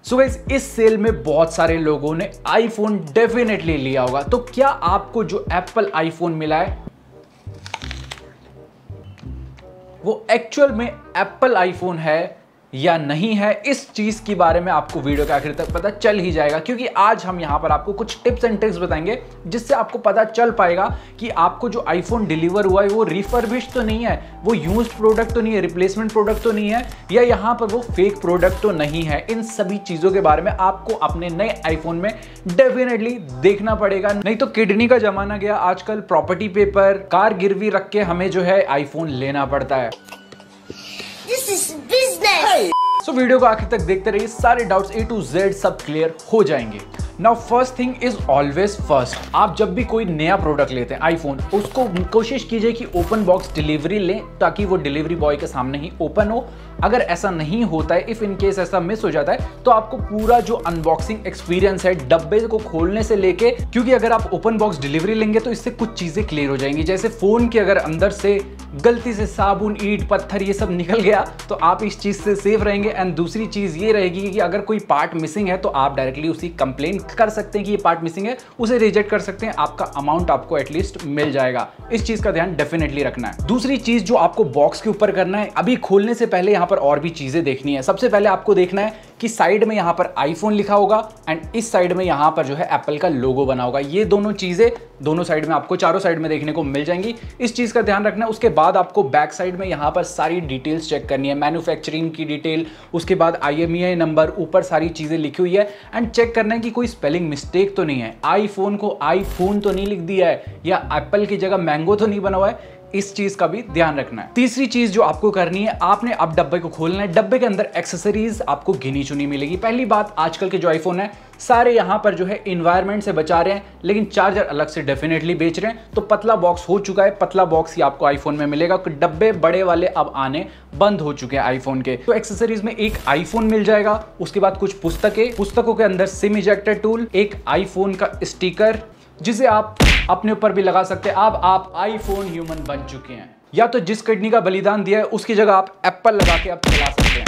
So guys, इस cell में बहुत सारे लोगों ने आईफोन डेफिनेटली लिया होगा। तो क्या आपको जो एप्पल आईफोन मिला है वो एक्चुअल में एप्पल आईफोन है या नहीं है, इस चीज के बारे में आपको वीडियो के आखिर तक पता चल ही जाएगा, क्योंकि आज हम यहां पर आपको कुछ टिप्स एंड ट्रिक्स बताएंगे जिससे आपको पता चल पाएगा कि आपको जो आईफोन डिलीवर हुआ है वो रिफर्बिश्ड तो नहीं है, वो यूज्ड प्रोडक्ट तो नहीं है, रिप्लेसमेंट प्रोडक्ट तो नहीं है, या यहां पर वो फेक प्रोडक्ट तो नहीं है। इन सभी चीजों के बारे में आपको अपने नए आईफोन में डेफिनेटली देखना पड़ेगा, नहीं तो किडनी का जमाना गया। आजकल प्रॉपर्टी पेपर, कार गिरवी रख के हमें जो है आईफोन लेना पड़ता है। सो वीडियो को आखिर तक देखते रहिए, सारे डाउट्स A to Z सब क्लियर हो जाएंगे। Now first thing is always first. आप जब भी कोई नया प्रोडक्ट लेते हैं आईफोन, उसको कोशिश कीजिए कि ओपन बॉक्स डिलीवरी लें ताकि वो डिलीवरी बॉय के सामने ही ओपन हो। अगर ऐसा नहीं होता है, इफ इन केस ऐसा मिस हो जाता है, तो आपको पूरा जो अनबॉक्सिंग एक्सपीरियंस है डब्बे को खोलने से लेके, क्योंकि अगर आप ओपन बॉक्स डिलीवरी लेंगे तो इससे कुछ चीजें क्लियर हो जाएंगी। जैसे फोन के अगर अंदर से गलती से साबुन, ईंट, पत्थर ये सब निकल गया तो आप इस चीज से सेफ रहेंगे। एंड दूसरी चीज ये रहेगी कि अगर कोई पार्ट मिसिंग है तो आप डायरेक्टली उसी कंप्लेन कर सकते हैं कि ये पार्ट मिसिंग है, उसे रिजेक्ट कर सकते हैं, आपका अमाउंट आपको एटलीस्ट मिल जाएगा। इस चीज का ध्यान डेफिनेटली रखना है। दूसरी चीज जो आपको बॉक्स के ऊपर करना है, अभी खोलने से पहले यहाँ पर और भी चीजें देखनी है। सबसे पहले आपको देखना है कि साइड में यहाँ पर आईफोन लिखा होगा एंड इस साइड में यहाँ पर जो है एप्पल का लोगो बना होगा। ये दोनों चीजें दोनों साइड में आपको, चारों साइड में देखने को मिल जाएंगी। इस चीज का ध्यान रखना है। उसके बाद आपको बैक साइड में यहाँ पर सारी डिटेल्स चेक करनी है, मैन्युफैक्चरिंग की डिटेल, उसके बाद IMEI नंबर, ऊपर सारी चीजें लिखी हुई है एंड चेक करना है कि कोई स्पेलिंग मिस्टेक तो नहीं है, आईफोन को आईफोन तो नहीं लिख दिया है, या एप्पल की जगह मैंगो तो नहीं बना हुआ है। इस चीज का भी ध्यान रखना है। तीसरी चीज जो आपको करनी है, आपने अब डब्बे को खोलना है। डब्बे के अंदर एक्सेसरीज आपको गिनी चुनी मिलेगी। पहली बात, आजकल के जो आईफोन है सारे यहां पर जो है इन्वायरमेंट से बचा रहे हैं, लेकिन चार्जर अलग से डेफिनेटली बेच रहे हैं। तो पतला बॉक्स हो चुका है, पतला बॉक्स ही आपको आईफोन में मिलेगा। डब्बे बड़े वाले अब आने बंद हो चुके हैं आईफोन के। तो एक्सेसरीज में एक आईफोन मिल जाएगा, उसके बाद कुछ पुस्तकें, पुस्तकों के अंदर सिम इजेक्टर टूल, एक आईफोन का स्टिकर जिसे आप अपने ऊपर भी लगा सकते हैं। अब आप आईफोन ह्यूमन बन चुके हैं, या तो जिस किडनी का बलिदान दिया है उसकी जगह आप एप्पल लगा के आप चला सकते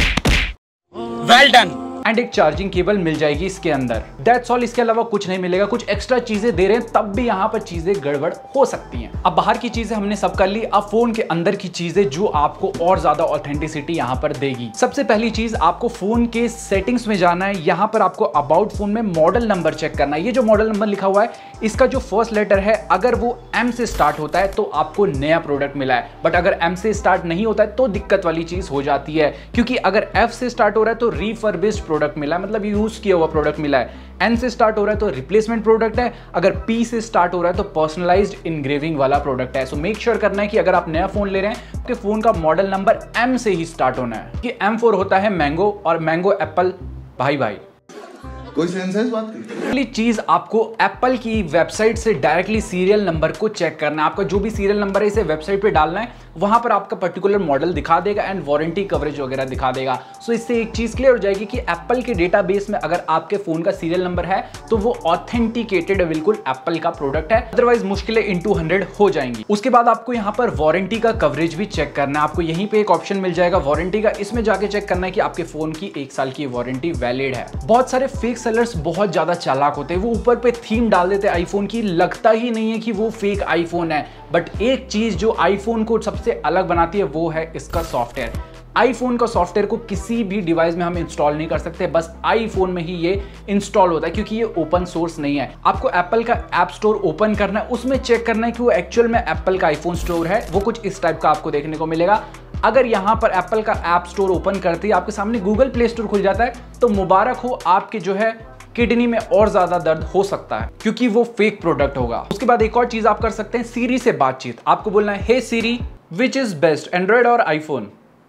हैं। Well done. एंड एक चार्जिंग केबल मिल जाएगी इसके अंदर। That's all. इसके अलावा कुछ नहीं मिलेगा। कुछ एक्स्ट्रा चीजें दे रहे हैं तब भी यहाँ पर चीजें गड़बड़ हो सकती हैं। अब बाहर की चीजें हमने सब कर ली, अब फोन के अंदर की चीजें जो आपको और ज्यादा ऑथेंटिसिटी यहाँ पर देगी। सबसे पहली चीज, आपको फोन के सेटिंग्स में जाना है। यहाँ पर आपको अबाउट फोन में मॉडल नंबर चेक करना है। ये जो मॉडल नंबर लिखा हुआ है, इसका जो फर्स्ट लेटर है अगर वो M से स्टार्ट होता है तो आपको नया प्रोडक्ट मिला है, बट अगर M से स्टार्ट नहीं होता है तो दिक्कत वाली चीज हो जाती है, क्योंकि अगर F से स्टार्ट हो रहा है तो रिफर्बिश्ड प्रोडक्ट मिला है, मतलब यूज किया हुआ प्रोडक्ट मिला है। N से स्टार्ट हो रहा है तो रिप्लेसमेंट प्रोडक्ट है, अगर P से स्टार्ट हो रहा है तो पर्सनलाइज्ड इनग्रेविंग वाला प्रोडक्ट है। सो मेक श्योर करना है कि अगर आप नया फोन ले रहे हैं तो फोन का मॉडल नंबर M से ही स्टार्ट होना है, कि M4 होता है मैंगो, और मैंगो एप्पल भाई भाई। कोई सेंस है इस बात की? पहली चीज, आपको एप्पल की वेबसाइट से डायरेक्टली सीरियल नंबर को चेक करना है। आपका जो भी सीरियल नंबर है इसे वेबसाइट पे डालना है, वहां पर आपका पर्टिकुलर मॉडल दिखा देगा एंड वारंटी कवरेज वगैरह दिखा देगा। सो इससे एक चीज क्लियर हो जाएगी कि एप्पल के डेटाबेस में अगर आपके फोन का सीरियल नंबर है तो वो ऑथेंटिकेटेड बिल्कुल एप्पल का प्रोडक्ट है, अदरवाइज मुश्किलें into 100 हो जाएंगी। उसके बाद आपको यहाँ पर वारंटी का कवरेज भी चेक करना है। आपको यहीं पे एक ऑप्शन मिल जाएगा वारंटी का, इसमें जाके चेक करना है कि आपके फोन की 1 साल की वारंटी वैलिड है। बहुत सारे फेक सेलर्स बहुत ज्यादा चालाक होते हैं, वो ऊपर पे थीम डाल देते हैं आईफोन की, लगता ही नहीं है कि वो फेक आईफोन है। बट एक चीज जो आईफोन को सबसे अलग बनाती है वो है इसका सॉफ्टवेयर। आईफोन का सॉफ्टवेयर को किसी भी डिवाइस में हम इंस्टॉल नहीं कर सकते, बस आईफोन में ही ये इंस्टॉल होता है, क्योंकि ये ओपन सोर्स नहीं है। आपको एप्पल का ऐप स्टोर ओपन करना है, उसमें चेक करना है कि वो एक्चुअल में एप्पल का आईफोन स्टोर है। वो कुछ इस टाइप का आपको देखने को मिलेगा। अगर यहां पर एप्पल का ऐप स्टोर ओपन करते ही आपके सामने गूगल प्ले स्टोर खुल जाता है तो मुबारक हो, आपके जो है किडनी में और ज्यादा दर्द हो सकता है, क्योंकि वो फेक प्रोडक्ट होगा। उसके बाद एक और चीज आप कर सकते हैं, सीरी से बातचीत। आपको बोलना है, hey Siri, which is best, Android और iPhone?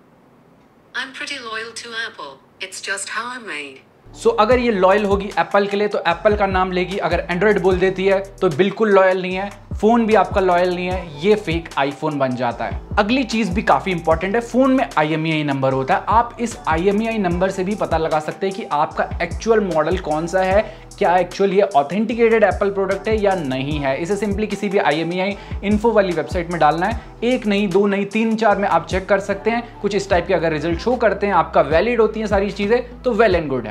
I'm pretty loyal to Apple. It's just how I'm made. So अगर ये लॉयल होगी एप्पल के लिए तो एप्पल का नाम लेगी, अगर एंड्रॉइड बोल देती है तो बिल्कुल लॉयल नहीं है, फोन भी आपका लॉयल नहीं है, ये फेक आईफोन बन जाता है। अगली चीज भी काफी इंपॉर्टेंट है, फोन में IMEI नंबर होता है। आप इस IMEI नंबर से भी पता लगा सकते हैं कि आपका एक्चुअल मॉडल कौन सा है, क्या एक्चुअल ये ऑथेंटिकेटेड एप्पल प्रोडक्ट है या नहीं है। इसे सिंपली किसी भी IMEI इन्फो वाली वेबसाइट में डालना है। 1 नहीं, 2 नहीं, 3, 4 में आप चेक कर सकते हैं। कुछ इस टाइप के अगर रिजल्ट शो करते हैं, आपका वैलिड होती है सारी चीजें, तो वेल एंड गुड है।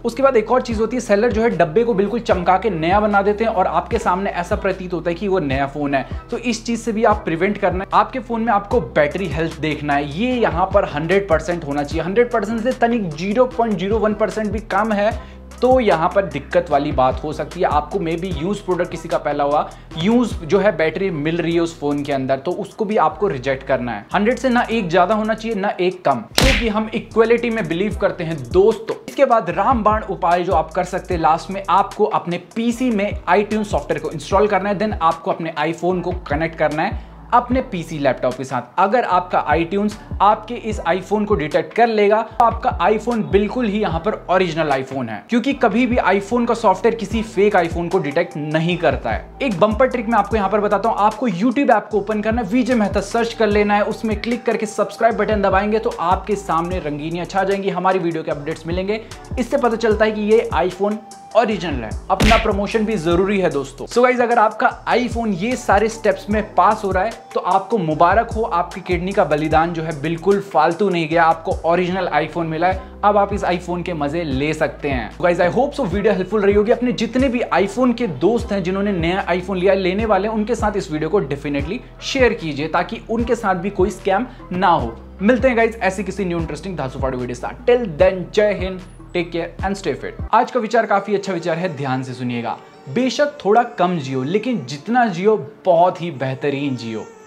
उसके बाद एक और चीज होती है, सेलर जो है डब्बे को बिल्कुल चमका के नया बना देते हैं और आपके सामने ऐसा प्रतीत होता है कि वो नया फोन है। तो इस चीज से भी आप प्रिवेंट करना है। आपके फोन में आपको बैटरी हेल्थ देखना है, ये यहाँ पर 100% होना चाहिए। 100% से तनिक 0.01% भी कम है तो यहाँ पर दिक्कत वाली बात हो सकती है। आपको मे बी यूज प्रोडक्ट किसी का पहला हुआ, यूज जो है बैटरी मिल रही है उस फोन के अंदर, तो उसको भी आपको रिजेक्ट करना है। 100 से ना एक ज्यादा होना चाहिए ना एक कम, क्योंकि हम इक्वलिटी में बिलीव करते हैं दोस्तों। इसके बाद रामबाण उपाय जो आप कर सकते हैं, लास्ट में आपको अपने पीसी में iTunes सॉफ्टवेयर को इंस्टॉल करना है, देन आपको अपने आईफोन को कनेक्ट करना है अपने पीसी लैपटॉप के साथ। अगर आपका iTunes आपके इस आईफोन को डिटेक्ट कर लेगा तो आपका आईफोन बिल्कुल ही यहां पर ओरिजिनल आईफोन है, क्योंकि कभी भी आईफोन का सॉफ्टवेयर किसी फेक आईफोन को डिटेक्ट नहीं करता है। एक बम्पर ट्रिक मैं आपको यहां पर बताता हूं। आपको YouTube ऐप को ओपन करना है, विजय मेहता सर्च कर लेना है, उसमें क्लिक करके सब्सक्राइब बटन दबाएंगे तो आपके सामने रंगीनियां छा जाएंगी, हमारी वीडियो के अपडेट्स मिलेंगे। इससे पता चलता है कि ये आईफोन ओरिजिनल है। अपना प्रमोशन भी जरूरी है दोस्तों। सो गाइस, अगर आपका आईफोन ये सारे स्टेप्स में पास हो रहा है तो आपको मुबारक हो, आपकी किडनी का बलिदान जो है बिल्कुल फालतू नहीं गया, आपको ओरिजिनल आईफोन मिला है। अब आप इस आईफोन के मजे ले सकते हैं। Guys, I hope so video helpful रही होगी। अपने जितने भी आईफोन के दोस्त हैं जिन्होंने नया आईफोन लिया, लेने वाले हैं, उनके साथ इस वीडियो को डेफिनेटली शेयर कीजिए ताकि उनके साथ भी कोई स्कैम ना हो। मिलते हैं गाइस ऐसी किसी न्यू इंटरेस्टिंग धांसू वीडियो साथ। टिल देन, जय हिंद, take care and stay fit. आज का विचार काफी अच्छा विचार है, ध्यान से सुनिएगा। बेशक थोड़ा कम जियो, लेकिन जितना जियो बहुत ही बेहतरीन जियो।